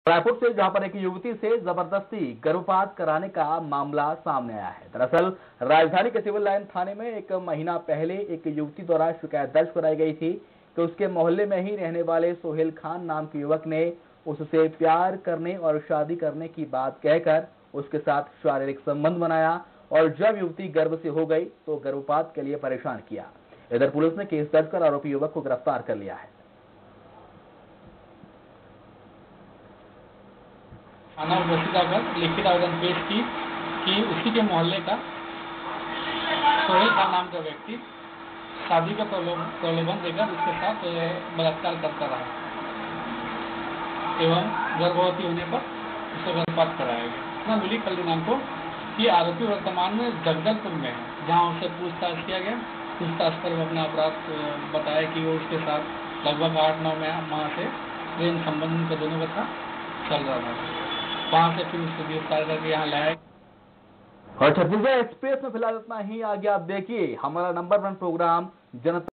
रायपुर से जहां पर एक युवती से जबरदस्ती गर्भपात कराने का मामला सामने आया है। दरअसल राजधानी के सिविल लाइन थाने में एक महीना पहले एक युवती द्वारा शिकायत दर्ज कराई गई थी कि उसके मोहल्ले में ही रहने वाले सोहेल खान नाम के युवक ने उससे प्यार करने और शादी करने की बात कहकर उसके साथ शारीरिक संबंध बनाया और जब युवती गर्भ से हो गई तो गर्भपात के लिए परेशान किया। इधर पुलिस ने केस दर्ज कर आरोपी युवक को गिरफ्तार कर लिया है। थाना उपस्थित आकर लिखित आवेदन पेश की कि उसी के मोहल्ले का सोहेल खान नाम का व्यक्ति शादी का प्रलोभन देकर उसके साथ बलात्कार करता रहा एवं गर्भवती होने पर उसे गर्भपात कराया गया। सूचना मिली कल दिनांक को कि आरोपी वर्तमान में जगदलपुर में है, जहां उसे पूछताछ किया गया। पूछताछ कर वो अपना अपराध बताया कि वो उसके साथ लगभग 8-9 माह से प्रेम संबंध उनका दोनों का था, चल रहा था। वहां से फिर उसको गिरफ्तार करके यहाँ लाया। और छत्तीसगढ़ एक्सप्रेस में फिलहाल इतना ही। आगे आप देखिए हमारा नंबर 1 प्रोग्राम जनता